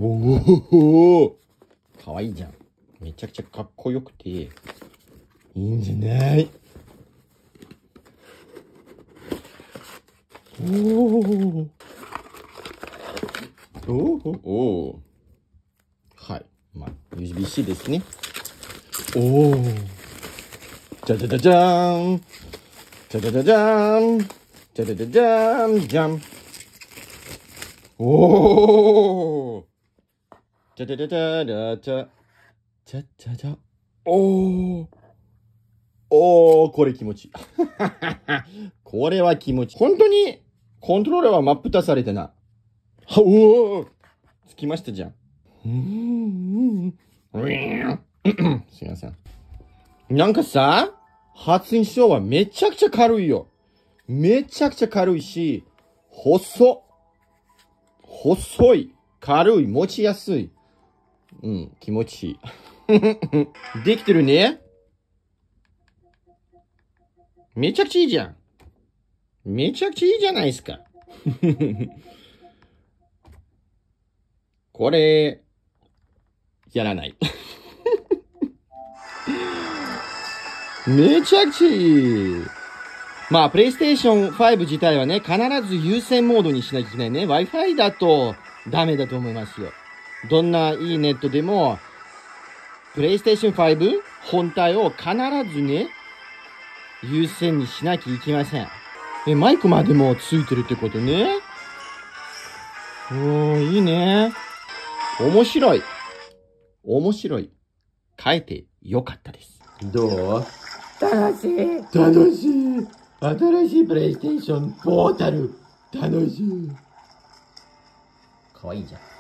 おお、かわいいじゃん。めちゃくちゃかっこよくていいんじゃない？おおおお、はい。まあ、USB-C ですね。おお。じゃじゃじゃじゃーん。じゃじゃじゃじゃーん。じゃじゃじゃじゃーん。じゃん。おお。じゃじゃじゃじゃじゃじゃ。じゃじゃじゃ。おお。おお、これ気持ちいい。これは気持ちいい。本当に、コントローラーは真っ二つされてな。は、おお。つきましたじゃん。すいません。なんかさ、発音書はめちゃくちゃ軽いよ。めちゃくちゃ軽いし、細い。軽い。持ちやすい。うん、気持ちいい。できてるね。めちゃくちゃいいじゃん。めちゃくちゃいいじゃないですか。これ、やらない。めちゃくちゃいい。まあ、プレイステーション5自体はね、必ず優先モードにしなきゃいけないね。Wi-Fi だとダメだと思いますよ。どんないいネットでも、プレイステーション5本体を必ずね、優先にしなきゃいけません。マイクまでもついてるってことね。おー、いいね。面白い。面白い。変えてよかったです。どう？楽しい。楽しい。新しいプレイステーションポータル。楽しい。かわいいじゃん。